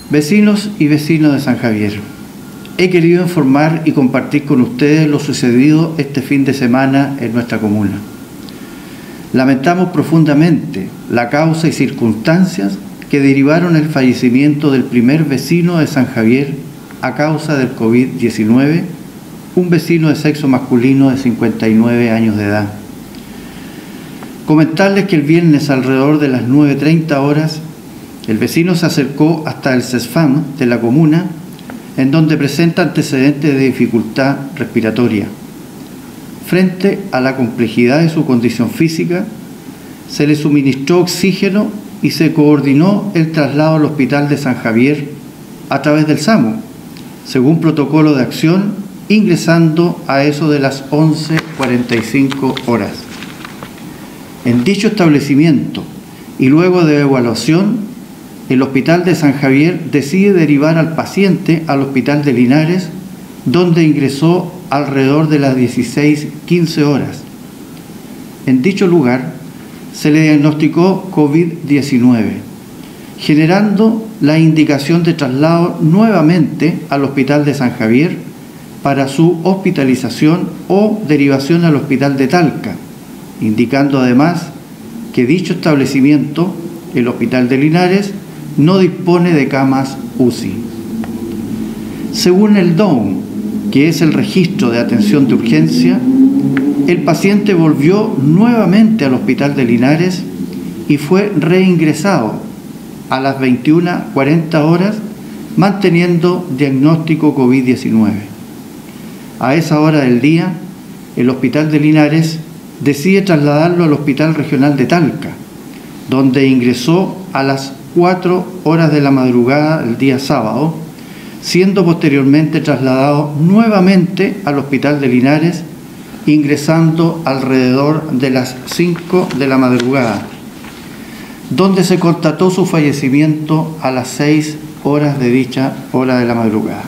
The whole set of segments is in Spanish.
Vecinos y vecinos de San Javier, he querido informar y compartir con ustedes lo sucedido este fin de semana en nuestra comuna. Lamentamos profundamente la causa y circunstancias que derivaron el fallecimiento del primer vecino de San Javier a causa del COVID-19, un vecino de sexo masculino de 59 años de edad. Comentarles que el viernes alrededor de las 9:30 horas, el vecino se acercó hasta el CESFAM de la comuna, en donde presenta antecedentes de dificultad respiratoria. Frente a la complejidad de su condición física, se le suministró oxígeno y se coordinó el traslado al Hospital de San Javier a través del SAMU, según protocolo de acción, ingresando a eso de las 11:45 horas. En dicho establecimiento y luego de evaluación, el Hospital de San Javier decide derivar al paciente al Hospital de Linares, donde ingresó alrededor de las 16:15 horas. En dicho lugar se le diagnosticó COVID-19, generando la indicación de traslado nuevamente al Hospital de San Javier para su hospitalización o derivación al Hospital de Talca, indicando además que dicho establecimiento, el Hospital de Linares, no dispone de camas UCI. Según el DOUM, que es el registro de atención de urgencia, el paciente volvió nuevamente al Hospital de Linares y fue reingresado a las 21:40 horas, manteniendo diagnóstico COVID-19. A esa hora del día, el Hospital de Linares decide trasladarlo al Hospital Regional de Talca, donde ingresó a las 4 horas de la madrugada del día sábado, siendo posteriormente trasladado nuevamente al Hospital de Linares, ingresando alrededor de las 5 de la madrugada, donde se constató su fallecimiento a las 6 horas de dicha hora de la madrugada.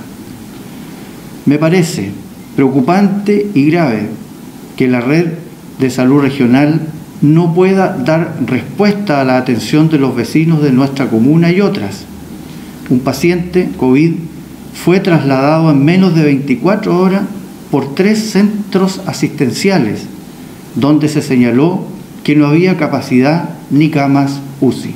Me parece preocupante y grave que la red de salud regional no pueda dar respuesta a la atención de los vecinos de nuestra comuna y otras. Un paciente COVID fue trasladado en menos de 24 horas por 3 centros asistenciales, donde se señaló que no había capacidad ni camas UCI.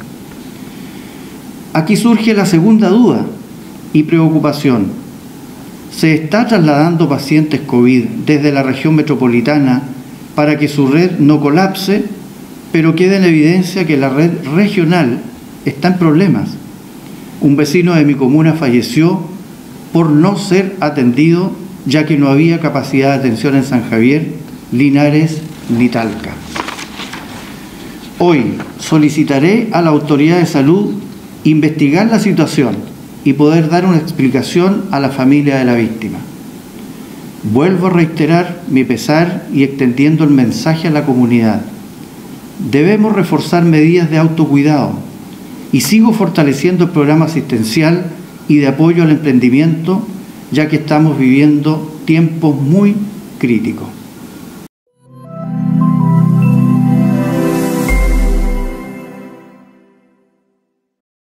Aquí surge la segunda duda y preocupación. ¿Se está trasladando pacientes COVID desde la región metropolitana para que su red no colapse, pero queda en evidencia que la red regional está en problemas? Un vecino de mi comuna falleció por no ser atendido, ya que no había capacidad de atención en San Javier, Linares ni Talca. Hoy solicitaré a la autoridad de salud investigar la situación y poder dar una explicación a la familia de la víctima. Vuelvo a reiterar mi pesar y extendiendo el mensaje a la comunidad. Debemos reforzar medidas de autocuidado y sigo fortaleciendo el programa asistencial y de apoyo al emprendimiento, ya que estamos viviendo tiempos muy críticos.